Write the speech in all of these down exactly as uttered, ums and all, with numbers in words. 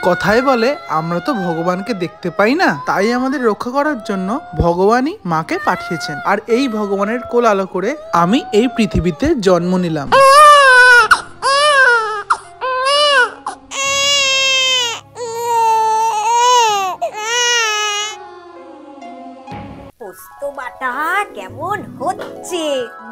কথায় বলে আমরা তো ভগবানকে দেখতে পাই না, তাই আমাদের রক্ষা করার জন্য ভগবানই মাকে পাঠিয়েছেন। আর এই ভগবানের কোল আলো করে আমি এই পৃথিবীতে জন্ম নিলাম। পোস্ত বাটা কেমন হচ্ছে,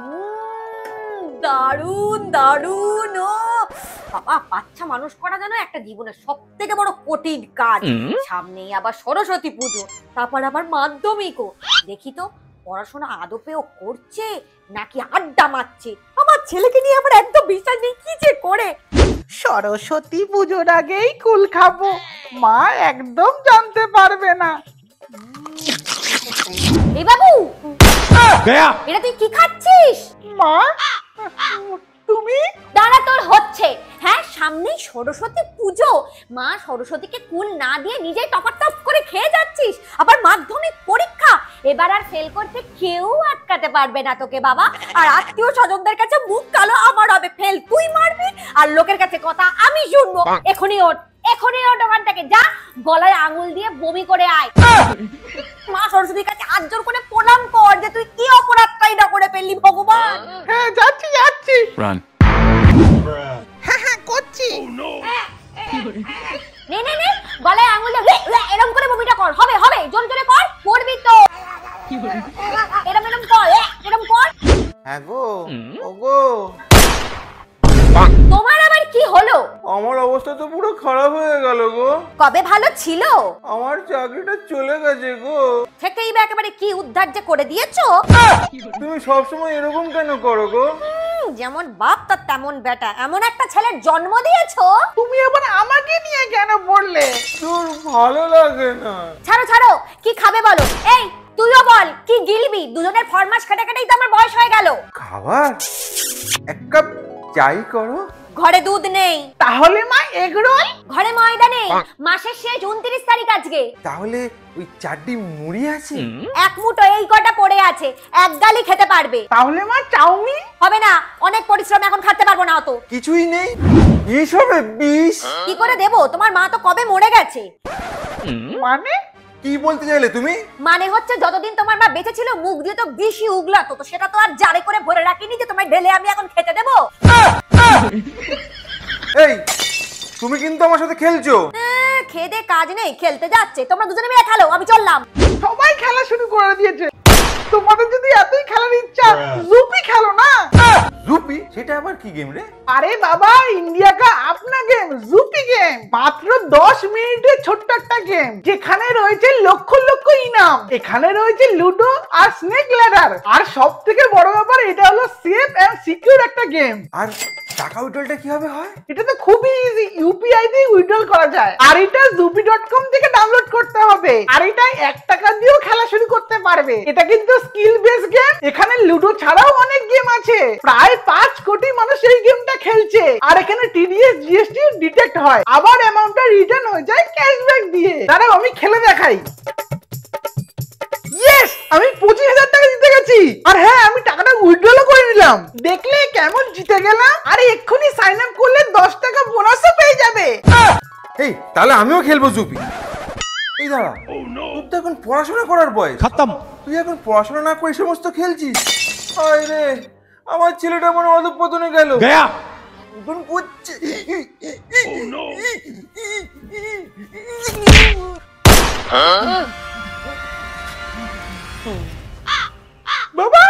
দারুন দারুন। ও বাবা, বাচ্চা মানুষ করা যেন একটা জীবনের সব থেকে বড় কঠিন কাজ। সামনেই আবার সরস্বতী পুজো, তারপর আবার মাধ্যমিকও। দেখি তো পড়াশোনা আদপেও করছে নাকি আড্ডা মারছে। আমার ছেলেকে নিয়ে আমার একদম বিশ্বাস নেই কি যে করে। সরস্বতী পুজোর আগেই কুল খাবো, মা একদম জানতে পারবে না। এই বাবু, এটা তুই কি খাচ্ছিস? মা তুমি? দাঁড়া, তোর হচ্ছে। হ্যাঁ, সামনেই সরস্বতী পুজো, মা সরস্বতীকে কুল না দিয়ে নিজেই টপার টপ করে খেয়ে যাচ্ছিস। আবার মাধ্যমিক পরীক্ষা, এবার আর ফেল করতে কেউ আটকাতে পারবে না তোকে বাবা। আর আত্মীয় স্বজনদের কাছে মুখ কালো আমার হবে, ফেল তুই মারবি আর লোকের কাছে কথা আমি শুনবো। এখনই ওঠ, এখনই ওঠ ওখান থেকে, যা গলায় আঙুল দিয়ে বমি করে আয়। মা সরস্বতীর কাছে হাত জোর করে প্রণাম কর যে তুই কি অপরাধটাই না করে ফেললি ভগবান। হ্যাঁ যাচ্ছি যাচ্ছি। রান। হ্যাঁ হ্যাঁ করছি। নে নে নে, গলায় আঙুল দিয়ে এরকম করে বমিটা কর। হবে হবে, জোরে জোরে কর, করবি তো। এরম এরম কর, এরম কর। হ্যাঁ গো, ওগো তোমার আবার কি হলো? আমার অবস্থা তো পুরো খারাপ হয়ে গেল গো। কবে ভালো ছিল? আমার চাকরিটা চলে গেছে গো। থেকেই বা একেবারে কি উদ্ধার যে করে দিয়েছো। তুমি সবসময় এরকম কেন করো গো? যেমন বাপ তার তেমন বেটা, এমন একটা ছেলের জন্ম দিয়েছো। তুমি আবার আমাকে নিয়ে কেন বললে? তোর ভালো লাগে না? ছাড়ো ছাড়ো, কি খাবে বলো? এই তুইও বল কি গিলবি? দুজনের ফরমাস খেটে খেটেই তো আমার বয়স হয়ে গেল। খাবার এক কাপ চাই করো। ঘরে দুধ নেই। তাহলে মা এগ রোল? ঘরে ময়দা নেই। মাসের শেষ উনত্রিশ তারিখ আজকে। তাহলে ওই চারটি মুড়ি আছে? এক মুঠো এই কটা পড়ে আছে, এক গালি খেতে পারবে। তাহলে মা চাউমিন? হবে না, অনেক পরিশ্রম, এখন খেতে পারবো না অত। কিছুই নেই? বিষ হবে বিষ? কি করে দেবো? তোমার মা তো কবে মরে গেছে। মানে কি বলতে চাইলে তুমি? মানে হচ্ছে যতদিন তোমার মা বেঁচে ছিল মুখ দিয়ে তো বেশি উগলাতো, তো সেটা তো আর জারে করে ভরে রাখিনি যে তোমায় ঢেলে আমি এখন খেতে দেবো। এই তুমি কিন্তু আমার সাথে খেলছো। খেদে কাজ নেই, খেলতে যাচ্ছে। তোমরা দুজনে মিলে খেলো, আমি চললাম। সবাই খেলা শুরু করে দিয়েছে, তোমাদের যদি এতই খেলার ইচ্ছা জুপি খেলো না। জুপি? সেটা আবার কি গেম রে? আরে বাবা, ইন্ডিয়া কা আপনা গেম, জুপি গেম। মাত্র দশ মিনিটের ছোট্ট একটা গেম, যেখানে রয়েছে লক্ষ লক্ষ ইনাম। এখানে রয়েছে লুডো আর স্নেক ল্যাডার। আর সব থেকে বড় ব্যাপার, এটা হলো সেফ এন্ড সিকিউর একটা গেম। আর টাকা উইথড্রলটা কিভাবে হয়? এটা তো খুবই ইজি, ইউপিআই দিয়ে উইথড্রল করা যায়। আর এটা জুপি ডট কম থেকে ডাউনলোড করতে হবে। আর এটা এক টাকা দিয়েও খেলা শুরু করতে পারবে। এটা কিন্তু স্কিল বেস গেম। এখানে লুডো ছাড়াও অনেক গেম আছে। প্রায় পাঁচ কোটি মানুষ এই গেমটা খেলছে। আর এখানে টিডিএস জিএসটি ডিটেক্ট হয়, আবার অ্যামাউন্টটা রিটার্ন হয়ে যায় ক্যাশব্যাক দিয়ে। দাঁড়াও আমি খেলে দেখাই। ইয়েস, আমি পঁচিশ হাজার টাকা জিতে গেছি। আর হ্যাঁ, আমি টাকাটা উইথড্রলও করে নিলাম। দেখলে কেমন জিতে গেলাম। আর এক্ষুনি সাইন আপ করলে দশ টাকা বোনাসও পেয়ে যাবে। এই তাহলে আমিও খেলবো জুপি। এই দাঁড়া, তোর তো এখন পড়াশোনা করার বয়স। খতম। তুই এখন পড়াশোনা না করে সমস্ত খেলছিস? হায় রে, আমার ছেলেটা মনে অধঃপতনে গেল। গয়া। এখন করছে। বাবা,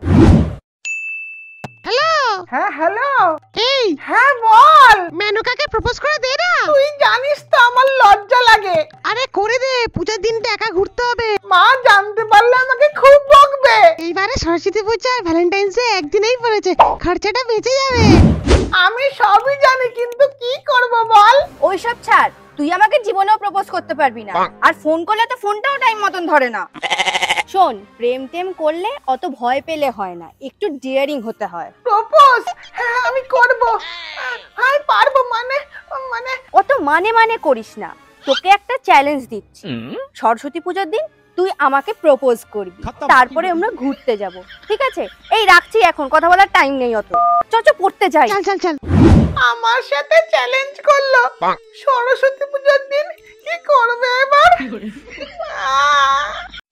হ্যালো। হ্যাঁ হ্যালো। এই হ্যাঁ বল। মেনুকাকে প্রপোজ করে দে না। তুই জানিস তো আমার লজ্জা লাগে। আরে করে দে, পূজার দিনটা একা ঘুরতে হবে। মা জানতে পারলে আমাকে খুব বকবে। এইবারে সরস্বতী পূজা আর ভ্যালেন্টাইন্স ডে একদিনেই পড়েছে, খরচাটা বেঁচে যাবে। আমি সবই জানি, কিন্তু কি করব বল? ওইসব ছাড়, তুই আমাকে জীবনেও প্রপোজ করতে পারবি না। আর ফোন করলে তো ফোনটাও টাইম মতন ধরে না। শোন, প্রেম টেম করলে অত ভয় পেলে হয় না, একটু ডিয়ারিং হতে হয়। প্রপোজ? হ্যাঁ আমি করব। হ্যাঁ পারবো। মানে মানে অত মানে মানে করিস না, তোকে একটা চ্যালেঞ্জ দিচ্ছি। সরস্বতী পূজার দিন তুই আমাকে প্রপোজ করবি, তারপরে আমরা ঘুরতে যাব, ঠিক আছে? এই রাখছি, এখন কথা বলার টাইম নেই অত। চল চল পড়তে যাই। চল চল চল। আমার সাথে চ্যালেঞ্জ করলো সরস্বতী পূজার দিন কি করবে এবার? আহ!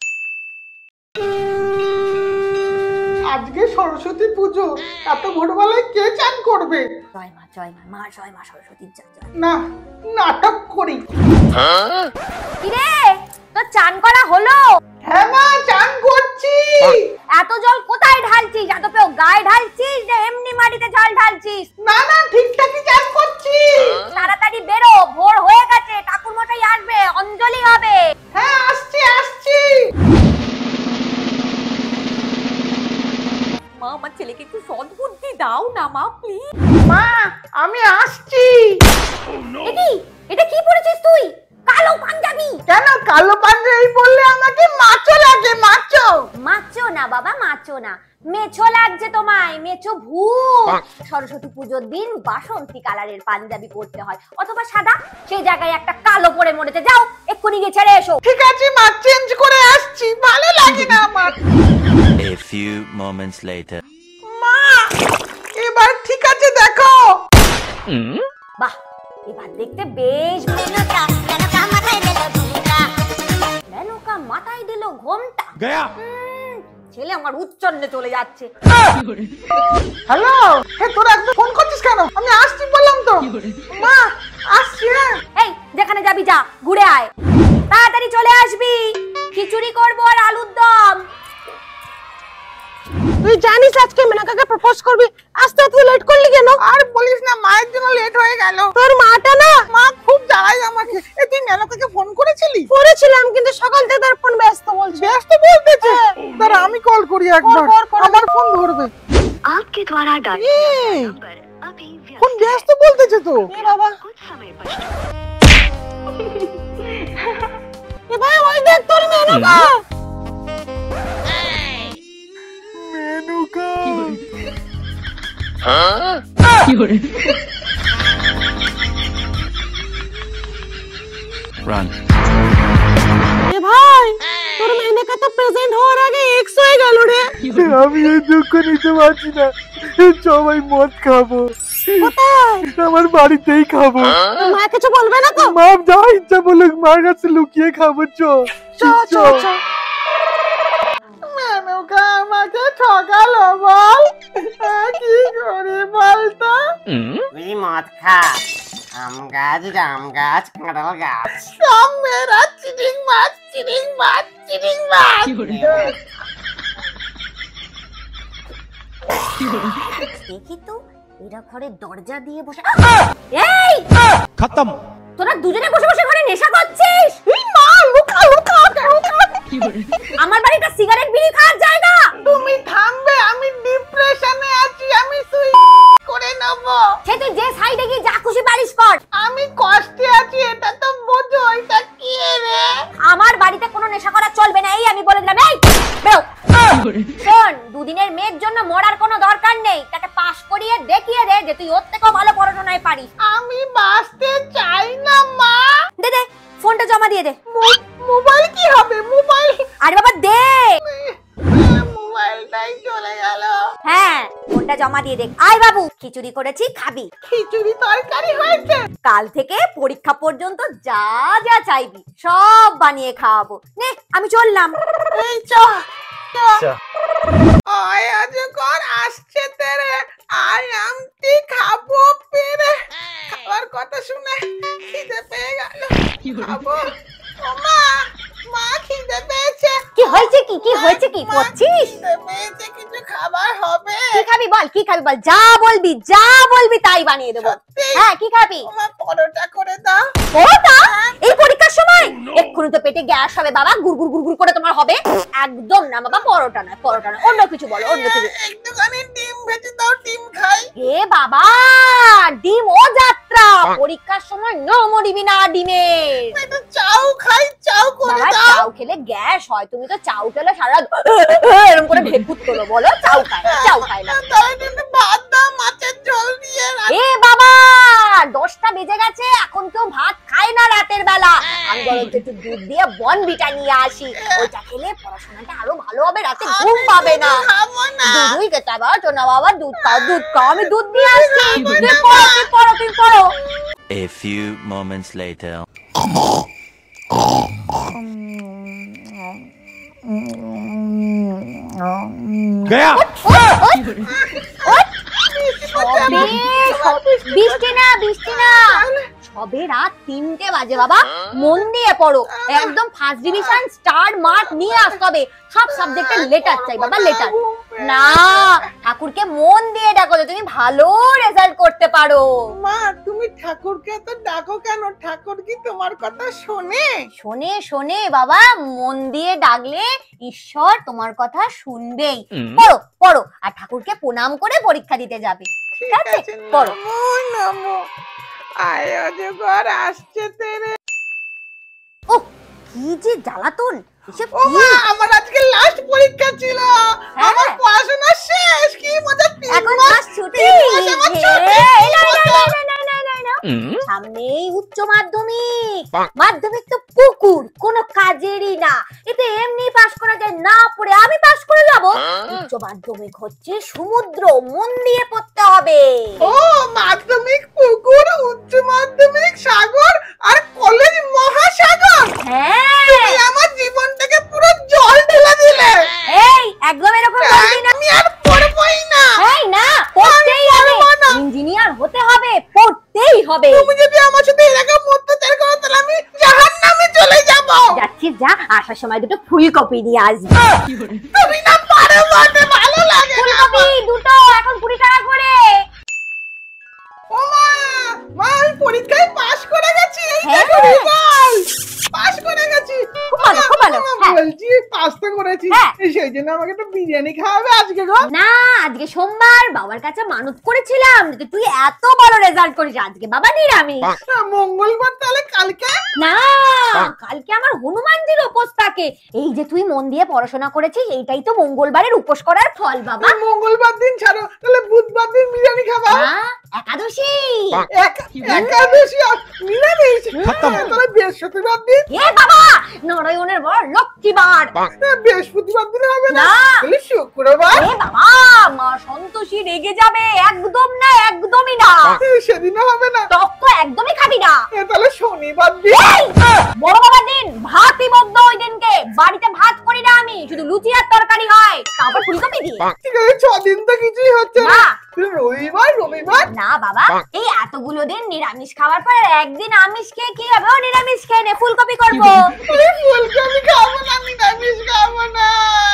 আজকে সরস্বতী পুজো, এত ভোরবেলায় কে চান করবে? জয় মা জয় মা মা জয় মা সরস্বতীর জয় জয়। না, নাটক করি। কিরে তোর চান করা হলো? হ্যাঁ মা, চান করছি। এত জল কোথায় ঢালছিস? এত পেও গায়ে ঢালছিস যে এমনি মাটিতে জল ঢালছিস? না না, ঠিকঠাকই চান করছি। তাড়াতাড়ি বেরো, ভোর হয়ে গেছে, ঠাকুর মশাই আসবে, অঞ্জলি হবে। হ্যাঁ, আসছি আসছি। মা আমার ছেলেকে একটু সদ্বুদ্ধি দাও না মা প্লিজ। মা, আমি আসছি। একি এটা কি পরেছিস তুই? কালো পাঞ্জাবি। কেন কালো পাঞ্জাবি পরলে আমাকে মাচো লাগে? মাচো মাচো না বাবা, মাচো না, মেছো লাগছে তোমায়, মেছো ভূত। সরস্বতী পুজোর দিন বাসন্তী কালারের পাঞ্জাবি পরতে হয়, অথবা সাদা, সেই জায়গায় একটা কালো পরে মরেছে। যাও এক্ষুনি গিয়ে ছেড়ে এসো। ঠিক আছে মা, চেঞ্জ করে আসছি। ভালো লাগে না আমার। A few moments later. মা, এবার ঠিক আছে দেখো। বাহ, এবার দেখতে বেশ। মেনকা মেনকা মাথায় দিল ঘোমটা, মেনকা মাথায় দিল ঘোমটা। গয়া ছেলে আমার উচ্চন্নে চলে যাচ্ছে। হ্যালো, হে তোরা একদম ফোন করছিস কেন? আমি আসছি বললাম তো। মা, আসছি। হ্যাঁ, এই যেখানে যাবি যা, ঘুরে আয়, তাড়াতাড়ি চলে আসবি। খিচুড়ি করবো আর আলুর দম। তুই জানিস আজকে মেনকাকে প্রপোজ করবি, আসতে তুই লেট করলি কেন? আর বলিস না, মায়ের জন্য লেট হয়ে গেল। তোর মাটা না, মা খুব জ্বালায় আমাকে। এ তুই মেনকাকে ফোন করেছিলি? করেছিলাম, কিন্তু সকাল থেকে তার ফোন ব্যস্ত বলছে। ব্যস্ত বলতেছে? দাঁড়া আমি কল করি একবার, আমার ফোন ধরবে। आपके द्वारा डायल ए, नंबर अभी व्यस्त ফোন ব্যস্ত বলতেছে তো। এ বাবা, कुछ समय पश्चात এ ভাই ওই দেখ তোর মেনকা। মেনকা Run. এ ভাই, তোর মেনকা তো প্রেজেন্ট হওয়ার আগে এক্স হয়ে গেল রে। আমি এই দুঃখ নিতে পারছি না, সবাই মদ খাবো। কোথায়? আমার বাড়িতেই খাবো। মা কিছু বলবে না তো? মা যা ইচ্ছা বলুক, মার কাছে লুকিয়ে খাবো। চো চো চো। মেনকা আমাকে ঠকালো বল, কি করে বলতো? তুই মদ খা, আম গাছ, জাম গাছ, কাঁঠাল গাছ। সব মেয়েরা চিটিং মাছ, চিটিং মাছ, চিটিং মাছ। দেখি তো এরা ঘরে দরজা দিয়ে বসে। এই খতম। তোরা দুজনে বসে বসে ঘরে নেশা করছিস? এই মা, লুকা লুকা লুকা। আমার বাড়িটা সিগারেট বিড়ি খাওয়ার জায়গা। তুমি থামবে, আমি ডিপ্রেশনে আছি, আমি সুই করে নেব। সে তুই যে সাইডে গিয়ে যা খুশি পারিস কর। আমি কষ্টে আছি, এটা তো বোঝো। এটা কি রে? আমার বাড়িতে কোনো নেশা করা চলবে না, এই আমি বলে দিলাম। এই বেরো। শোন, দুদিনের মেয়ের জন্য মরার কোনো দরকার নেই, তাকে পাশ করিয়ে দেখিয়ে দে যে তুই ওর থেকেও ভালো পড়াশোনায় পারিস। আমি বাঁচতে চাই না মা। দে দে ফোনটা জমা দিয়ে দে। মোবাইল কি হবে? মোবাইল, আরে বাবা দে। মোবাইলটাই চলে গেল। হ্যাঁ ফোনটা জমা দিয়ে দে। আয় বাবু, খিচুড়ি করেছি, খাবি? খিচুড়ি তরকারি হয়েছে? কাল থেকে পরীক্ষা পর্যন্ত যা যা চাইবি সব বানিয়ে খাওয়াবো। নে আমি চললাম। এই চ আয় আজ কর আসছে তেরে, আয় আমটি খাবো পেরে। খাবার কথা শুনে খিদে পেয়ে গেল, খাবো। ও মা, মা খিদে পেয়েছে। কি হয়েছে? কি কি হয়েছে? কি করছিস? খিদে পেয়েছে, কিছু খাবার হবে? কি খাবি বল, কি খাবি বল, যা বলবি যা বলবি তাই বানিয়ে দেবো। সত্যি? হ্যাঁ কি খাবি? মা পরোটা করে দাও। পরোটা? এই পরীক্ষার সময়? এক্ষুনি তো পেটে গ্যাস হবে বাবা, গুড়গুড় গুড়গুড় করে তোমার হবে। একদম না বাবা, পরোটা না, পরোটা না, অন্য কিছু বলো, অন্য কিছু। একটুখানি ডিম ভেজে দাও, ডিম খাই। এ বাবা, ডিম ও যাত্রা, পরীক্ষার সময় নমো দিবি না ডিমের। একটু চাউ খাই, চাউ করে বাবা দাও। চাউ খেলে গ্যাস হয়, তুমি তো চাউ খেলে সারা এরকম করে ভেপুত তোলো। বলো চাউ খাই না, চাউ খাই না। তাহলে একটু ভাত দাও মাছের ঝোল দিয়ে। এ বাবা, দশটা বেজে গেছে, এখন কেউ ভাত খায় না রাতের বেলা। আমি বরঞ্চ একটু দুধ দিয়ে বনভিটা নিয়ে আসি, ওইটা খেলে পড়াশোনাটা আরো ভালো হবে, রাতে ঘুম পাবে না। দুধই খেতে হবে, শোনা বাবা, দুধ খাও দুধ খাও, আমি দুধ নিয়ে আসছি। তুমি পড়ো তুমি পড়ো তুমি পড়ো। A few moments later. Gaya বৃষ্টি না বৃষ্টি না, সবে রাত তিনটে বাজে বাবা, মন দিয়ে পড়ো, একদম ফার্স্ট ডিভিশন স্টার মার্ক নিয়ে আসতে হবে, সব সাবজেক্টের লেটার চাই বাবা, লেটার। না, ঠাকুরকে মন দিয়ে ডাকো, তুমি ভালো রেজাল্ট করতে পারো। মা তুমি ঠাকুরকে তো ডাকো কেন? ঠাকুর কি তোমার কথা শোনে? শোনে শোনে বাবা, মন দিয়ে ডাকলে ঈশ্বর তোমার কথা শুনবেই। পড়ো পড়ো, আর ঠাকুরকে প্রণাম করে পরীক্ষা দিতে যাবে, ঠিক আছে? পড়ো। নমো নমো আয় অজগর আসছে তেরে। ও কি যে জ্বালাতন, এসব ও মা, আমার আজকে লাস্ট পরীক্ষা ছিল, আমার পড়াশোনা শেষ, কি মজা। এখন ক্লাস ছুটি, সামনেই উচ্চ মাধ্যমিক, মাধ্যমিক তো পুকুর, কোনো কাজেরই না, এতে এমনি পাস করা যায়, না পড়ে আমি পাস করে যাব। উচ্চ মাধ্যমিক হচ্ছে সমুদ্র, মন দিয়ে পড়তে হবে। ও মাধ্যমিক পুকুর, উচ্চ মাধ্যমিক সাগর, আর কলেজ মহাসাগর। হ্যাঁ, তুমি আমার জীবনটাকে পুরো জল ঢেলে দিলে। এই একদম এরকম বলবি না। আমি আর পড়বই না। এই না, পড়তেই হবে, ইঞ্জিনিয়ার হতে হবে, পড়তেই হবে। তুমি যদি আমার সাথে এরকম অত্যাচার করো তাহলে আমি জাহান্নামে চলে যাব। যাচ্ছি, যা, আসার সময় দুটো ফুলকপি নিয়ে আসবি। তুমি না পারো বলতে, ভালো লাগে না। ফুলকপি দুটো এখন কুড়ি টাকা করে। ও মা, মা আমি পরীক্ষায় পাস করে গেছি, এই হ্যাঁ। দেখো রেজাল্ট, পাস করে গেছি। খুব ভালো, খুব ভালো। মা, হ্যাঁ। বলছি পাস তো করেছি, হ্যাঁ। সেই জন্য আমাকে একটু বিরিয়ানি খাওয়াবে আজকে গো। না, আজকে সোমবার, বাবার কাছে মানত করেছিলাম যে তুই এত বড় রেজাল্ট করিস, আজকে বাবা নিরামিষ। না, মঙ্গলবার তাহলে কালকে। না, কালকে আমার হনুমানজির উপোস থাকে। এই যে তুই মন দিয়ে পড়াশোনা করেছিস, এইটাই তো মঙ্গলবারের উপোস করার ফল বাবা। মঙ্গলবার দিন ছাড়ো, তাহলে বুধবার দিন বিরিয়ানি খাবা। না, একাদশী। এক- একাদশী আর নিরামিষ। তাহলে বৃহস্পতিবার দিন। এ বাবা, নারায়ণের বড় লক্ষ্মীবার। বৃহস্পতিবার দিন হবে না, না। তাহলে শুক্রবার। এ বাবা, মা সন্তোষী রেগে যাবে, একদম না, একদমই না। সেদিনও হবে না, টক তো একদমই খাবি না। এ, তাহলে শনিবার দিন। এই, বড় বাবার দিন ভাতই বদ্ধ, ওই দিনকে বাড়িতে ভাত করি না আমি, শুধু লুচি আর তরকারি হয়, তারপর ফুলকপি দিয়ে। ঠিক আছে, ছদিন তো কিছুই হচ্ছে না। না। রবিবার রবিবার না বাবা, এই এতগুলো দিন নিরামিষ খাওয়ার পর একদিন আমিষ খেয়ে কি হবে? ও নিরামিষ খেয়ে নে, ফুলকপি করবো। আমি ফুলকপি খাবো না, নিরামিষ খাবো না।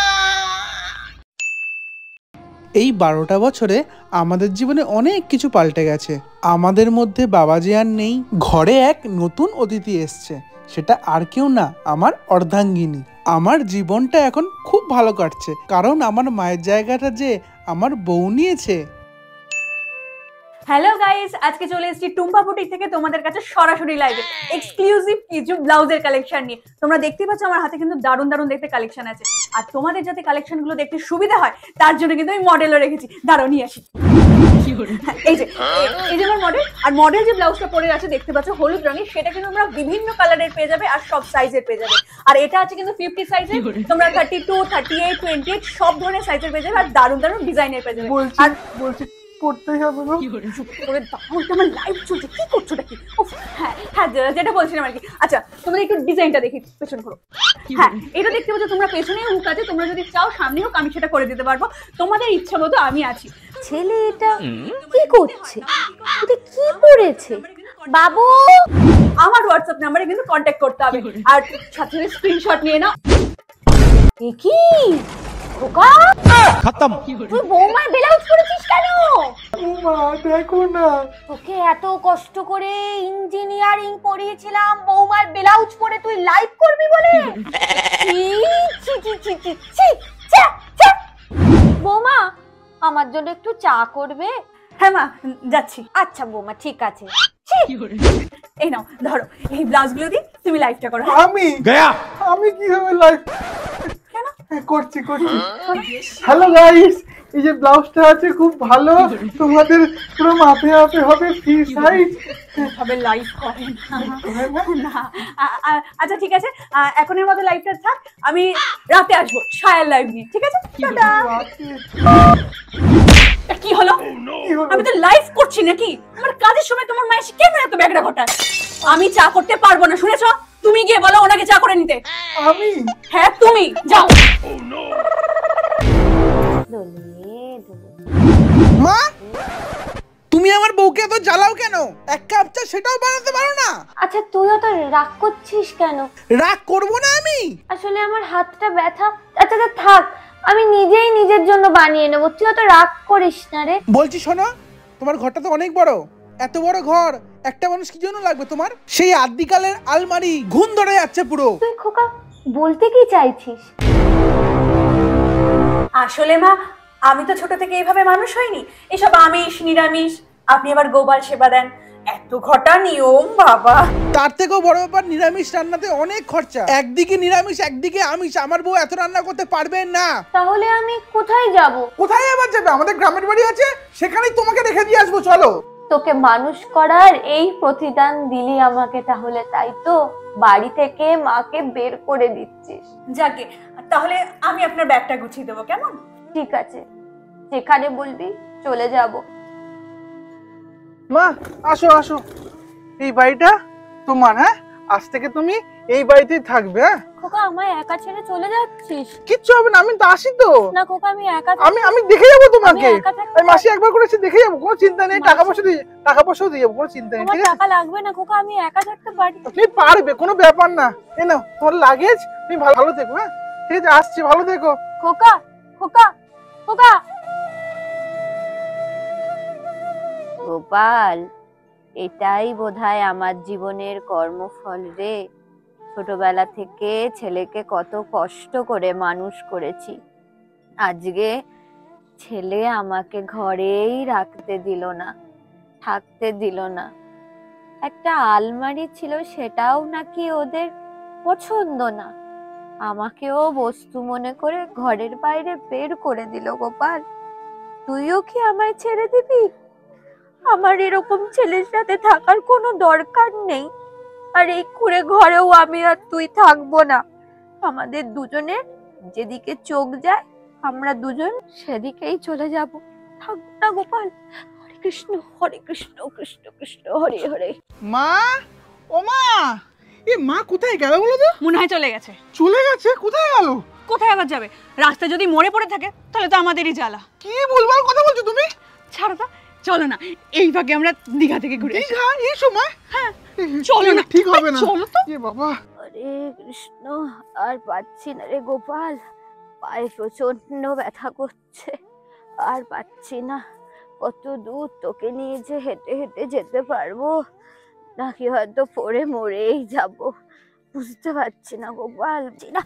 এই বারোটা বছরে আমাদের জীবনে অনেক কিছু পাল্টে গেছে। আমাদের মধ্যে বাবাজি আর নেই, ঘরে এক নতুন অতিথি এসছে, সেটা আর কেউ না, আমার অর্ধাঙ্গিনী। আমার জীবনটা এখন খুব ভালো কাটছে, কারণ আমার মায়ের জায়গাটা যে আমার বউ নিয়েছে। হ্যালো গাইস, আজকে চলে এসেছি টুম্পা বুটিক থেকে তোমাদের কাছে সরাসরি লাইভে এক্সক্লুসিভ কিছু ব্লাউজের কালেকশন নিয়ে। তোমরা দেখতেই পাচ্ছ আমার হাতে কিন্তু দারুণ দারুণ দেখতে কালেকশন আছে, আর তোমাদের যাতে কালেকশন গুলো দেখতে সুবিধা হয় তার জন্য কিন্তু আমি মডেলও রেখেছি। দাঁড়াও নিয়ে আসি। এই যে এই যে আমার মডেল, আর মডেল যে ব্লাউজটা পরে আছে দেখতে পাচ্ছ হলুদ রঙের, সেটা কিন্তু তোমরা বিভিন্ন কালারের পেয়ে যাবে আর সব সাইজের পেয়ে যাবে। আর এটা আছে কিন্তু ফিফটি সাইজের, তোমরা thirty two thirty eight twenty eight সব ধরনের সাইজের পেয়ে যাবে, আর দারুণ দারুণ ডিজাইনের পেয়ে যাবে। আর বলছি পড়তে হবে না। করে দাও, আমার লাইভ চলছে, কি করছো নাকি? হ্যাঁ হ্যাঁ, যেটা বলছিলাম আর কি। আচ্ছা, তোমাদের একটু ডিজাইনটা দেখি, পেছন করো। হ্যাঁ, এটা দেখতে পাচ্ছ তোমরা, পেছনে হুক আছে, তোমরা যদি চাও সামনে হোক আমি সেটা করে দিতে পারবো, তোমাদের ইচ্ছা মতো আমি আছি। ছেলে এটা কি করছে? এটা কি পড়েছে বাবু? আমার হোয়াটসঅ্যাপ নাম্বারে কিন্তু কন্ট্যাক্ট করতে হবে, আর সাথে সাথে স্ক্রিনশট নিয়ে নাও। এ কি খোকা, খতম। তুই বৌমার ব্লাউজ পরেছিস কেন? মা দেখো না, তোকে এত কষ্ট করে ইঞ্জিনিয়ারিং পড়িয়েছিলাম, বৌমার ব্লাউজ পরে তুই লাইভ করবি বলে? ছি ছি ছি ছি ছি ছি, ছা, ছা। বৌমা, আমার জন্য একটু চা করবে? হ্যাঁ মা, যাচ্ছি। আচ্ছা বৌমা, ঠিক আছে। এই নাও, ধরো এই ব্লাউজ গুলো দিয়ে তুমি লাইভটা করো। আমি গয়া আমি কিভাবে লাইভ? কেন হ্যাঁ, করছি করছি। হ্যালো গাইস, এই যে ব্লাউজটা আছে খুব ভালো, তোমাদের পুরো মাপে মাপে হবে, ফ্রি সাইজ হবে। লাইভ করেন না? আ- আ- আচ্ছা ঠিক আছে, আ, এখনের মতো লাইভটা থাক, আমি রাতে আসবো সায়ার লাইভ নিয়ে, ঠিক আছে? টাটা। এ, কি হলো? আমি তো লাইভ করছি নাকি? আমার কাজের সময় তোমার মায়ের এসে কেন এত ব্যাগরা ঘটায়? আমি চা করতে পারবো না, শুনেছো? তুমি গিয়ে বলো ওনাকে চা করে নিতে। আমি? হ্যাঁ তুমি যাও। মা, তুমি আমার বউকে এত জ্বালাও কেন? এক কাপ চা সেটাও বানাতে পারো না? আচ্ছা তুইও তো রাগ করছিস কেন? রাগ করবো না আমি। আসলে আমার হাতটা ব্যথা। আচ্ছা আচ্ছা থাক, আমি নিজেই নিজের জন্য বানিয়ে নেবো, তুইও তো রাগ করিস না রে। বলছি শোনো, তোমার ঘরটা তো অনেক বড়, এত বড় ঘর একটা মানুষ কি জন্য লাগবে তোমার? সেই আদিকালের আলমারি ঘুণ ধরে যাচ্ছে পুরো। তুই খোকা বলতে কি চাইছিস? আসলে মা, আমি তো ছোট থেকে এইভাবে মানুষ হইনি, এসব আমিষ নিরামিষ, আপনি আবার গোপাল সেবা দেন, এত ঘটা নিয়ম বাবা। তার থেকেও বড় ব্যাপার, নিরামিষ রান্নাতে অনেক খরচা। একদিকে নিরামিষ একদিকে আমিষ, আমার বউ এত রান্না করতে পারবে না। তাহলে আমি কোথায় যাব? কোথায় আবার যাবে? আমাদের গ্রামের বাড়ি আছে, সেখানেই তোমাকে রেখে দিয়ে আসবো, চলো। তোকে মানুষ করার এই প্রতিদান দিলি আমাকে, তাহলে তাই তো বাড়ি থেকে মাকে বের করে দিচ্ছিস? যাকে, তাহলে আমি আপনার ব্যাগটা গুছিয়ে দেবো, কেমন? ঠিক আছে, যেখানে বলবি চলে যাব। মা আসো আসো, এই বাড়িটা তোমার। হ্যাঁ, আজ থেকে তুমি এই বাড়িতেই থাকবে। হ্যাঁ, খোকা আমায় একা ছেড়ে চলে যাচ্ছিস? কিচ্ছু হবে না, আমি তো আসি তো। না খোকা, আমি একা আমি আমি দেখে যাবো তোমাকে। আমি একা থাকতে এই মাসি একবার করে এসে দেখে যাবো, কোনো চিন্তা নেই। টাকা পয়সা দিয়ে টাকা পয়সাও দিয়ে যাবো, কোনো চিন্তা নেই। তোমার ঠিক আছে, টাকা লাগবে না খোকা, আমি একা থাকতে পারি। তুমি পারবে, কোনো ব্যাপার না। এই নাও তোমার লাগেজ, তুমি ভালো ভালো থেকো। হ্যাঁ ঠিক আছে, আসছি, ভালো থেকো। খোকা খোকা খোকা। গোপাল, এটাই বোধহয় আমার জীবনের কর্মফল রে। ছোটবেলা থেকে ছেলেকে কত কষ্ট করে মানুষ করেছি, আজকে ছেলে আমাকে ঘরেই রাখতে দিল না, থাকতে দিল না। একটা আলমারি ছিল, সেটাও নাকি ওদের পছন্দ না, আমাকেও বস্তু মনে করে ঘরের বাইরে বের করে দিল। গোপাল, তুইও কি আমায় ছেড়ে দিবি? আমার এরকম ছেলের সাথে থাকার কোনো দরকার নেই, আর এই কুড়ে ঘরেও আমি আর তুই থাকবো না। আমাদের দুজনের যেদিকে চোখ যায় আমরা দুজন সেদিকেই চলে যাব, থাকবো না গোপাল। হরে কৃষ্ণ হরে কৃষ্ণ কৃষ্ণ কৃষ্ণ হরে হরে। মা, ও মা, এ মা কোথায় গেল বলো তো? মনে হয় চলে গেছে। চলে গেছে? কোথায় গেল? কোথায় আবার যাবে? রাস্তায় যদি মরে পড়ে থাকে তাহলে তো আমাদেরই জ্বালা। কি ভুলভাল কথা বলছো তুমি? ছাড়ো তো, চলো না এই ভাগে আমরা দীঘা থেকে ঘুরে আসি। দীঘা এই সময়? হ্যাঁ চলো না, ঠিক হবে না, চলো তো। এ বাবা, হরে কৃষ্ণ, আর পাচ্ছি না রে গোপাল, পায়ে প্রচন্ড ব্যথা করছে, আর পাচ্ছি না। কত দূর তোকে নিয়ে যে হেঁটে হেঁটে যেতে পারবো, নাকি হয়তো পড়ে মরেই যাব, বুঝতে পারছি না গোপাল। না,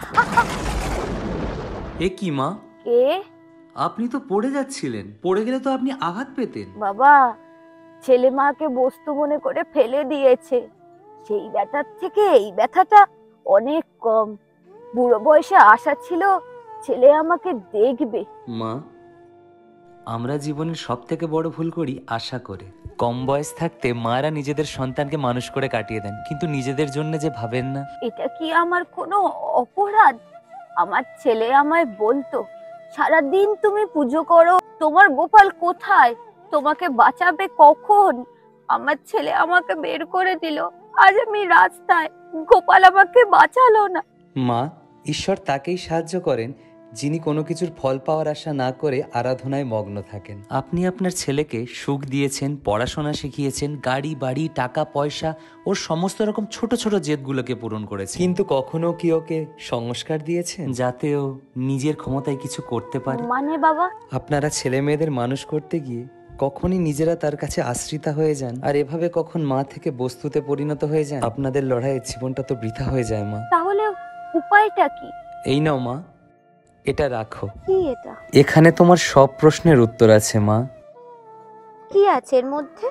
এ কি মা, কে? আপনি তো পড়ে যাচ্ছিলেন, পড়ে গেলে তো আপনি আঘাত পেতেন। বাবা, ছেলে মাকে বস্তু মনে করে ফেলে দিয়েছে, সেই ব্যথার থেকে এই ব্যথাটা অনেক কম। বুড়ো বয়সে আশা ছিল ছেলে আমাকে দেখবে। মা, আমরা জীবনের সব থেকে বড় ভুল করি আশা করে। কম বয়স থাকতে মারা নিজেদের সন্তানকে মানুষ করে কাটিয়ে দেন, কিন্তু নিজেদের জন্য যে ভাবেন না। এটা কি আমার কোনো অপরাধ? আমার ছেলে আমায় বলতো, সারাদিন তুমি পুজো করো, তোমার গোপাল কোথায়, তোমাকে বাঁচাবে কখন? আমার ছেলে আমাকে বের করে দিল, আজ আমি রাস্তায়, গোপাল আমাকে বাঁচালো না। মা, ঈশ্বর তাকেই সাহায্য করেন যিনি কোনো কিছুর ফল পাওয়ার আশা না করে আরাধনায় মগ্ন থাকেন। আপনি আপনার ছেলেকে সুখ দিয়েছেন, পড়াশোনা শিখিয়েছেন, গাড়ি বাড়ি টাকা পয়সা ওর সমস্ত রকম ছোট ছোট জেদগুলোকে পূরণ করেছেন, কিন্তু কখনো কি ওকে সংস্কার দিয়েছেন যাতে ও নিজের ক্ষমতায় কিছু করতে পারে? মানে বাবা, আপনারা ছেলে মেয়েদের মানুষ করতে গিয়ে কখনই নিজেরা তার কাছে আশ্রিতা হয়ে যান, আর এভাবে কখন মা থেকে বস্তুতে পরিণত হয়ে যান, আপনাদের লড়াইয়ের জীবনটা তো বৃথা হয়ে যায় মা। তাহলে উপায়টা কি? এই নাও মা, এটা রাখো। কি এটা? এখানে তোমার সব প্রশ্নের উত্তর আছে মা। কি আছে এর মধ্যে?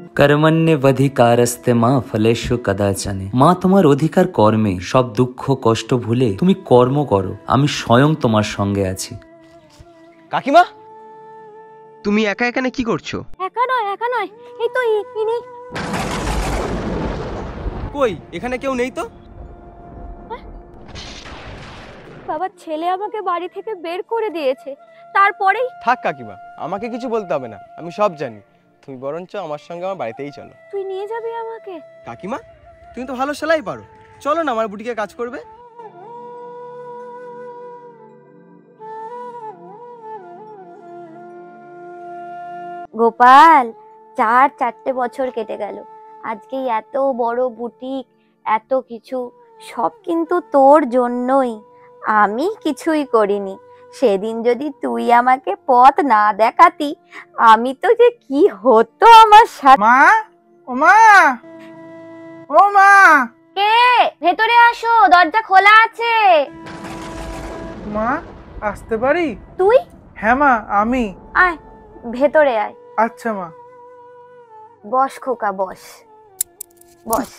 কর্মণ্যেবধিকারস্তে মা ফলেষু কদাচনে। মা, তোমার অধিকার কর্মে, সব দুঃখ কষ্ট ভুলে তুমি কর্ম করো, আমি স্বয়ং তোমার সঙ্গে আছি। কাকিমা, তুমি একা এখানে কি করছো? একা নয় একা নয় এই তো ইনি। কই, এখানে কেউ নেই তো? বাবা, ছেলে আমাকে বাড়ি থেকে বের করে দিয়েছে, তারপরেই। থাক কাকিমা, আমাকে কিছু বলতে হবে না, আমি সব জানি। তুমি বরঞ্চ আমার সঙ্গে আমার বাড়িতেই চলো। তুই নিয়ে যাবি আমাকে? কাকিমা, তুমি তো ভালো সেলাই পারো, চলো না আমার বুটিকে কাজ করবে। গোপাল, চার চারটে বছর কেটে গেল, আজকে এত বড় বুটিক, এত কিছু, সব কিন্তু তোর জন্যই। আমি কিছুই করিনি। সেদিন যদি তুই আমাকে পথ না দেখাতি, আমি তো যে কি হতো আমার সাথে। মা, ও মা, ও মা। কে? ভেতরে আসো, দরজা খোলা আছে। মা, আসতে পারি? তুই? হ্যাঁ মা, আমি। আয়, ভেতরে আয়। আচ্ছা মা। বস খোকা, বস বস।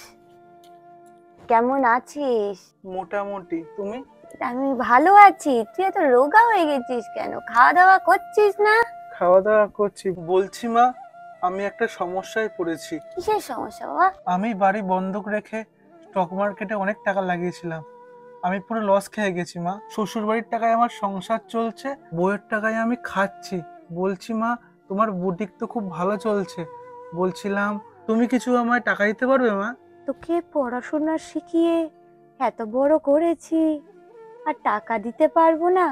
কেমন আছিস? মোটামুটি, তুমি? আমি ভালো আছি। তুই এত রোগা হয়ে গেছিস কেন? খাওয়া দাওয়া করছিস না? খাওয়া দাওয়া করছি। বলছি মা, আমি একটা সমস্যায় পড়েছি। কিসের সমস্যা বাবা? আমি বাড়ি বন্ধক রেখে স্টক মার্কেটে অনেক টাকা লাগিয়েছিলাম। আমি পুরো লস খেয়ে গেছি মা। শ্বশুর বাড়ির টাকায় আমার সংসার চলছে, বউয়ের টাকায় আমি খাচ্ছি। বলছি মা, তোমার বুটিক তো খুব ভালো চলছে, বলছিলাম তুমি কিছু আমায় টাকা দিতে পারবে মা? তোকে পড়াশোনা শিখিয়ে এত বড় করেছি, আর টাকা দিতে পারবো না?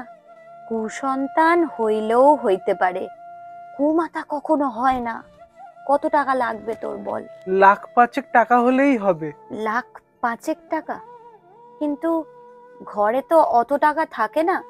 কুসন্তান হইলেও হইতে পারে, কুমাতা কখনো হয় না। কত টাকা লাগবে তোর বল? লাখ পাঁচেক টাকা হলেই হবে। লাখ পাঁচেক টাকা? কিন্তু ঘরে তো অত টাকা থাকে না।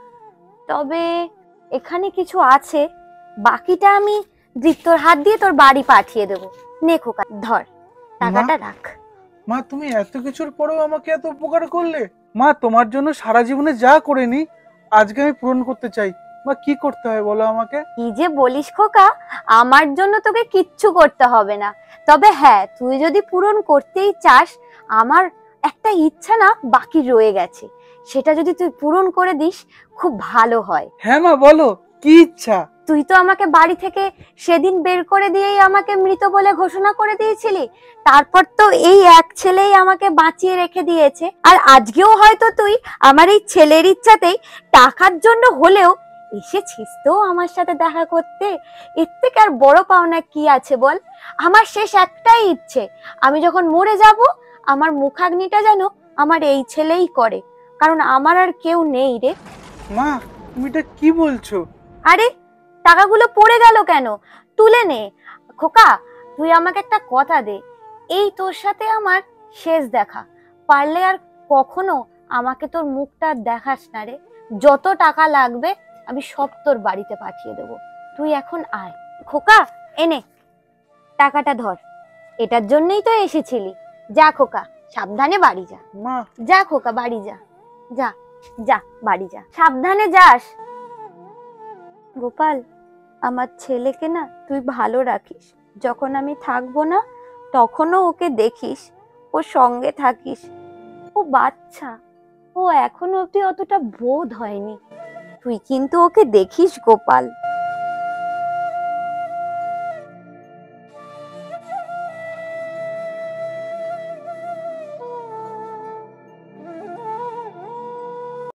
তবে এখানে কিছু আছে, বাকিটা আমি তোর হাত দিয়ে তোর বাড়ি পাঠিয়ে দেবো। নে খোকা, ধর টাকাটা রাখ। মা, তুমি এত কিছুর পরেও আমাকে এত উপকার করলে। মা, তোমার জন্য সারা জীবনে যা করিনি আজকে আমি পূরণ করতে চাই। মা, কি করতে হয় বলো আমাকে? কি যে বলিস খোকা, আমার জন্য তোকে কিচ্ছু করতে হবে না। তবে হ্যাঁ, তুই যদি পূরণ করতেই চাস, আমার একটা ইচ্ছা না বাকি রয়ে গেছে, সেটা যদি তুই পূরণ করে দিস খুব ভালো হয়। হ্যাঁ মা, বলো কি ইচ্ছা? তুই তো আমাকে বাড়ি থেকে সেদিন বের করে দিয়েই আমাকে মৃত বলে ঘোষণা করে দিয়েছিলি। তারপর তো এই এক ছেলেই আমাকে বাঁচিয়ে রেখে দিয়েছে, আর আজকেও হয়তো তুই আমার এই ছেলের ইচ্ছাতেই টাকার জন্য হলেও এসেছিস তো আমার সাথে দেখা করতে। এর থেকে আর বড় পাওনা কি আছে বল? আমার শেষ একটাই ইচ্ছে, আমি যখন মরে যাব আমার মুখাগ্নিটা যেন আমার এই ছেলেই করে, কারণ আমার আর কেউ নেই রে। মা, তুমি এটা কি বলছো? আরে, টাকাগুলো পড়ে গেল কেন? তুলে নে খোকা। তুই আমাকে একটা কথা দে, এই তোর সাথে আমার শেষ দেখা, পারলে আর কখনো আমাকে তোর মুখটা দেখাস না রে। যত টাকা লাগবে আমি সব তোর বাড়িতে পাঠিয়ে দেবো। তুই এখন আয় খোকা, এনে টাকাটা ধর, এটার জন্যই তো এসেছিলি। যা খোকা, সাবধানে বাড়ি যা। মা, যা খোকা, বাড়ি যা, যা যা বাড়ি যা, সাবধানে যাস। গোপাল, আমার ছেলেকে না তুই ভালো রাখিস, যখন আমি থাকবো না তখনও ওকে দেখিস, ওর সঙ্গে থাকিস। ও বাচ্চা, ও এখনো অবধি অতটা বোধ হয়নি, তুই কিন্তু ওকে দেখিস গোপাল।